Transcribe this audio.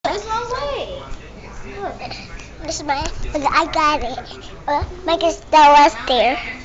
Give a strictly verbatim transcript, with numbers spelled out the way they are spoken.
There's no way. Look. This is my, I got it. Uh, because that was there.